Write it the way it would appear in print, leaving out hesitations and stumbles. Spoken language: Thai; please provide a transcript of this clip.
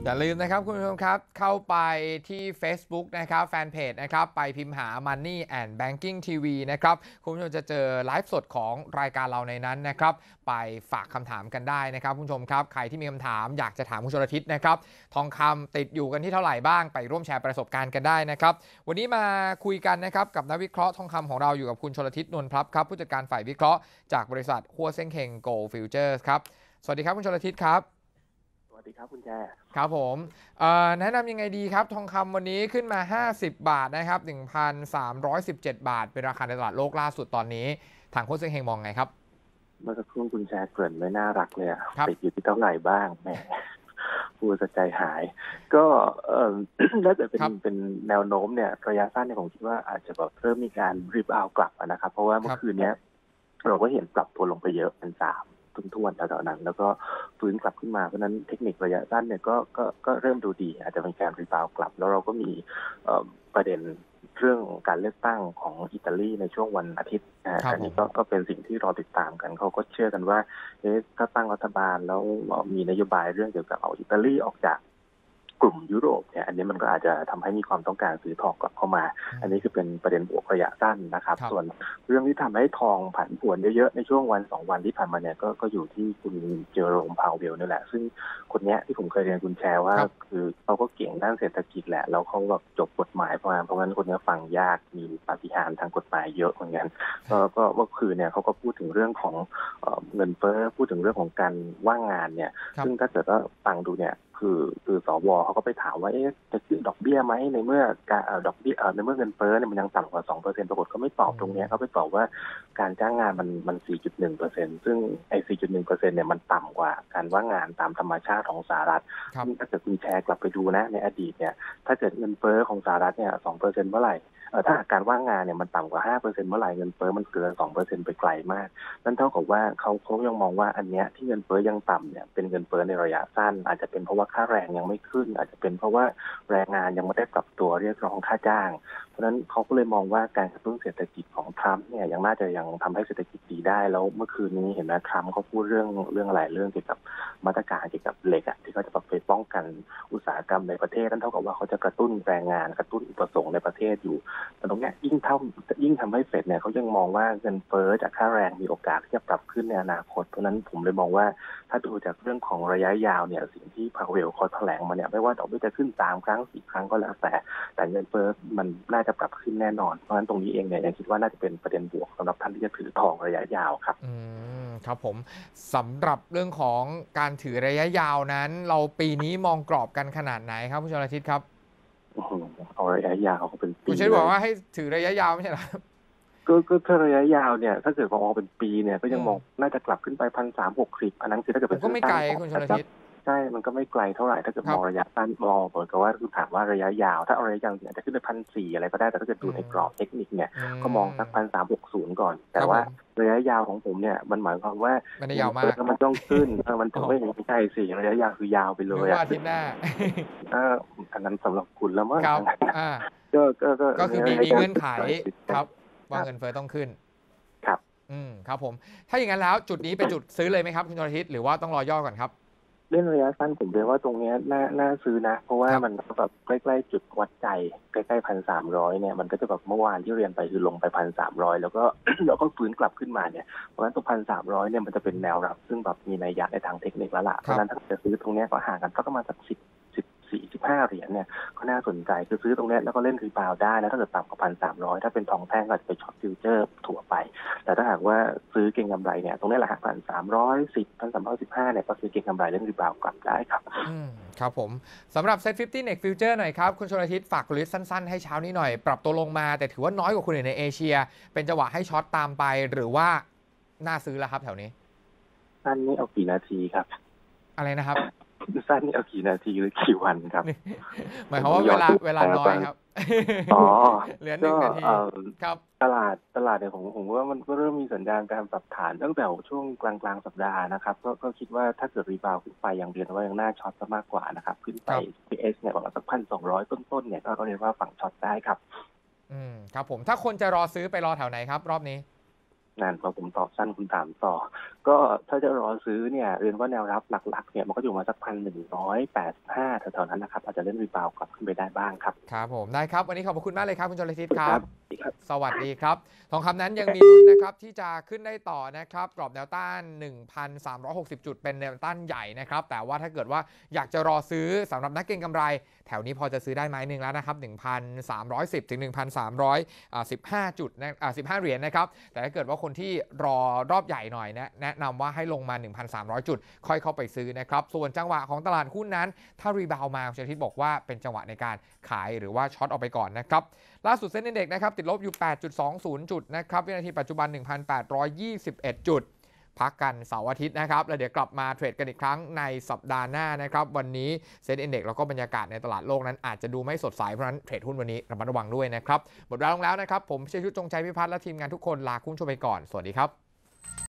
อย่าลืมนะครับคุณผู้ชมครับเข้าไปที่ Facebook นะครับแฟนเพจนะครับไปพิมพ์หา Money and Banking TV นะครับคุณผู้ชมจะเจอไลฟ์สดของรายการเราในนั้นนะครับไปฝากคำถามกันได้นะครับคุณผู้ชมครับใครที่มีคำถามอยากจะถามคุณชลทิศนะครับทองคำติดอยู่กันที่เท่าไหร่บ้างไปร่วมแชร์ประสบการณ์กันได้นะครับวันนี้มาคุยกันนะครับกับนักวิเคราะห์ทองคำของเราอยู่กับคุณชลทิศนวลพลับครับผู้จัดการฝ่ายวิเคราะห์จากบริษัทฮัวเซ็งเฮงโกลด์ฟิวเจอร์สครับสวัสดีครับคุณชลทิศครับสวัสดีครับคุณแจครับผมแนะนำยังไงดีครับทองคำวันนี้ขึ้นมา50บาทนะครับ 1,317 บาทเป็นราคาในตลาดโลกล่าสุดตอนนี้ทางโค้ชเซ็งเฮงมองไงครับเมื่อสักครู่คุณแจเกริ่นไม่น่ารักเลยติดอยู่ที่เท่าไหร่บ้างแหมพูดใจหายก็น่าจะเป็นแนวโน้มเนี่ยระยะสั้นเนี่ยผมคิดว่าอาจจะแบบเริ่มมีการรีบาวกลับนะครับเพราะว่าเมื่อคืนนี้เราก็เห็นปรับตัวลงไปเยอะเป็น3ทุ่นๆแถวๆนั้นแล้วก็ฟื้นกลับขึ้นมาเพราะนั้นเทคนิคระยะสั้นเนี่ยก็เริ่มดูดีอาจจะเป็นการรีบาวกลับแล้วเราก็มีประเด็นเรื่องการเลือกตั้งของอิตาลีในช่วงวันอาทิตย์อันนี้ก็เป็นสิ่งที่รอติดตามกันเขาก็เชื่อกันว่าถ้าตั้งรัฐบาลแล้วมีนโยบายเรื่องเกี่ยวกับเอาอิตาลีออกจากกลุ่มยุโรปเนี่ยอันนี้มันก็อาจจะทำให้มีความต้องการซื้อทองกลับเข้ามาอันนี้คือเป็นประเด็นบวกระยะสั้นนะครับส่วนเรื่องที่ทำให้ทองผันผวนเยอะๆในช่วงวัน2วันที่ผ่านมาเนี่ยก็อยู่ที่คุณเจอโรมพาวเวลนี่แหละซึ่งคนนี้ที่ผมเคยเรียนคุณแชร์ว่าคือเขาก็เก่งด้านเศรษฐกิจแหละแล้วเขาแบบจบกฎหมายเพราะงั้นคนนี้ฟังยากมีปาฏิหาริย์ทางกฎหมายเยอะเหมือนกันก็เมื่อคืนเนี่ยเขาก็พูดถึงเรื่องของเงินเฟ้อพูดถึงเรื่องของการว่างงานเนี่ยซึ่งถ้าเกิดว่าฟังดูเนี่ยคือสวเขาก็ไปถามว่าจะขึ้นดอกเบี้ยไหมในเมื่อดอกเบี้ยในเมื่อเงินเฟ้อเนี่ยมันยังต่ำกว่า 2% ปรากฏเขาไม่ตอบตรงนี้เขาไปตอบว่าการจ้างงานมัน 4.1% ซึ่งไอ้ 4.1% เนี่ยมันต่ำกว่าการว่างงานตามธรรมชาติของสหรัฐถ้าเกิดคุณแชร์กลับไปดูนะในอดีตเนี่ยถ้าเกิดเงินเฟ้อของสหรัฐเนี่ย 2% เมื่อไหร่ถ้าการว่างงานเนี่ยมันต่ำกว่า 5% เมื่อไหร่เงินเฟ้อมันเกิน 2% ไปไกลมากนั่นเท่ากับว่าเขายังมองว่าอันเนี้ยที่เงินเฟ้อยังต่ำเนี่ยเป็นเงินเฟ้อในระยะสั้นอาจจะเป็นเพราะว่าค่าแรงยังไม่ขึ้นอาจจะเป็นเพราะว่าแรงงานยังไม่ได้ปรับตัวเรียกร้องค่าจ้างเพราะฉะนั้นเขาก็เลยมองว่าการกระตุ้นเศรษฐกิจของทรัมป์เนี่ยยังน่าจะยังทำให้เศรษฐกิจดีได้แล้วเมื่อคืนนี้เห็นไหมทรัมป์เขาพูดเรื่องอะไรเรื่องเกี่ยวกับมาตรการเกี่ยวกับเหล็กที่เขาจะไปป้องกันอุตสาหกรรมในประเทศนั่นเท่ากับว่าเขาจะกระตุ้นแรงงานกระตุ้นอุปสงค์ในประเทศอยู่แต่ตรงนี้ยิ่งทำให้เฟดเนี่ยเขายังมองว่าเงินเฟ้อจากค่าแรงมีโอกาสที่จะปรับขึ้นในอนาคตเพราะนั้นผมเลยมองว่าถ้าดูจากเรื่องของระยะยาวเนี่ยสิ่งที่พาวเวลเขาแถลงมาเนี่ยไม่ว่าดอกเบี้ยจะขึ้น3 ครั้ง 4 ครั้งก็แล้วแต่เงินเฟ้อมันน่าจะปรับขึ้นแน่นอนเพราะฉะนั้นตรงนี้เองเนี่ยยังคิดว่าน่าจะเป็นประเด็นบวกสำหรับท่านที่จะถือทองระยะยาวครับครับผมสำหรับเรื่องของการถือระยะยาวนั้นเราปีนี้มองกรอบกันขนาดไหนครับคุณชลทิศครับเอาระยะยาวเขาเป็นปีคุณเชษบอกว่าให้ถือระยะยาวไม่ใช่หรอก็ถ้าระยะยาวเนี่ยถ้าเกิดมองเป็นปีเนี่ยก็ยังมองน่าจะกลับขึ้นไป1,360อันนั้นคือถ้าเกิดเป็นก็ไม่ไกลคุณชลทิศใช่มันก็ไม่ไกลเท่าไหร่ถ้าเกิดมองระยะสั้นมองเหมือนกับว่าคือถามว่าระยะยาวถ้าเอาระยะยาวเนี่ยจะขึ้นไป1,400อะไรก็ได้แต่ถ้าเกิดดูในกรอบเทคนิคเนี่ยก็มองสัก1,360ก่อนแต่ว่าระยะยาวของผมเนี่ยมันหมายความว่ามันยาวมากมันต้องขึ้นมันไม่ใช่สิระยะยาวคือยาวไปเลยอาทิตย์หน้าอันนั้นสำหรับคุณแล้วมั้งก็คือมีเงื่อนไขครับว่าเงินเฟ้อต้องขึ้นครับครับผมถ้าอย่างนั้นแล้วจุดนี้เป็นจุดซื้อเลยไหมครับคุณชลทิศหรือว่าต้องรอย่อก่อนครับเล่นระยะสั้นผมเรียกว่าตรงนี้น่าซื้อนะเพราะว่ามันแบบใกล้ๆจุดวัดใจใกล้ๆ1,300เนี่ยมันก็จะแบบเมื่อวานที่เรียนไปคือลงไป1,300แล้วก็ฟื้นกลับขึ้นมาเนี่ยเพราะฉะนั้นตรง1,300เนี่ยมันจะเป็นแนวรับซึ่งแบบมีนัยยะในทางเทคนิคแล้วล่ะเพราะฉะนั้นถ้าจะซื้อตรงนี้ก็ห่างกันก็ประมาณสัก15 เหรียญเนี่ยก็น่าสนใจคือซื้อตรงนี้แล้วก็เล่นรีบาวได้แล้วถ้าเกิดต่ำกว่า1,300ถ้าเป็นทองแท่งก็จะไปช็อตฟิวเจอร์ถั่วไปแต่ถ้าหากว่าซื้อเก็งกำไรเนี่ยตรงนี้แหละ1,310 1,315เนี่ยก็ซื้อเก็งกำไรเล่นรีบาวกลับได้ครับครับผมสำหรับ Set 50 Next Future หน่อยครับคุณชลทิศฝากกลยุทธ์สั้นๆให้เช้านี้หน่อยปรับตัวลงมาแต่ถือว่าน้อยกว่าคนอื่นในเอเชียเป็นจังหวะให้ช็อตตามไปหรือว่าน่าซื้อแล้วครับแถวนี้สั้นนี่เอากี่นาทีครับอะไรนะครับสั้นนี่เอากี่นาทีหรือกี่วันครับหมายความว่าเวลาน้อยครับเหลือ1 นาทีครับตลาดเนี่ยผมว่ามันก็เริ่มมีสัญญาณการปรับฐานตั้งแต่ช่วงกลางสัปดาห์นะครับก็คิดว่าถ้าเกิดรีบาวขึ้นไปอย่างเรียนว่ายังน่าช็อตซะมากกว่านะครับขึ้นไป PS เนี่ยประมาณสัก1,200ต้นๆเนี่ยก็เรียกว่าฝั่งช็อตได้ครับครับผมถ้าคนจะรอซื้อไปรอแถวไหนครับรอบนี้นั่นพอผมตอบสั้นคุณถามต่อก็ถ้าจะรอซื้อเนี่ยเรียนว่าแนวรับหลักๆเนี่ยมันก็อยู่มาสัก1,185แถวๆนั้นนะครับอาจจะเล่นรีบาวกลับขึ้นไปได้บ้างครับครับผมได้ครับวันนี้ขอบคุณมากเลยครับคุณชลทิศครัครับบสวัสดีครับทองคำนั้นยังมีลุ้นนะครับที่จะขึ้นได้ต่อนะครับกรอบแนวต้าน 1,360 จุดเป็นแนวต้านใหญ่นะครับแต่ว่าถ้าเกิดว่าอยากจะรอซื้อสำหรับนักเก็งกำไรแถวนี้พอจะซื้อได้ไหมหนึ่งแล้วนะครับ 1,310 ถึง 1,315 จุดนะ15 เหรียญนะครับแต่ถ้าเกิดว่าคนที่รอรอบใหญ่หน่อยนะแนะนำว่าให้ลงมา 1,300 จุดค่อยเข้าไปซื้อนะครับส่วนจังหวะของตลาดหุ้นนั้นถ้ารีบาวมาคุณชลทิศบอกว่าเป็นจังหวะในการขายหรือว่าช็อตออกไปก่อนนะครับล่าสุดเซ็นดี Index นะครับติดลบอยู่ 8.20 จุดนะครับวินาทีปัจจุบัน 1,821 จุดพักกันเสาร์อาทิตย์นะครับแล้วเดี๋ยวกลับมาเทรดกันอีกครั้งในสัปดาห์หน้านะครับวันนี้เซ็นดี Index แล้วก็บรรยากาศในตลาดโลกนั้นอาจจะดูไม่สดใสเพราะฉะนั้นเทรดหุ้นวันนี้ระมัดระวังด้วยนะครับหมดเวลาลงแล้วนะครับผมพิเชษฐ์จงใจพิพัฒน์และทีมงานทุกคนลาคุณผู้ชมไปก่อนสวัสดีครับ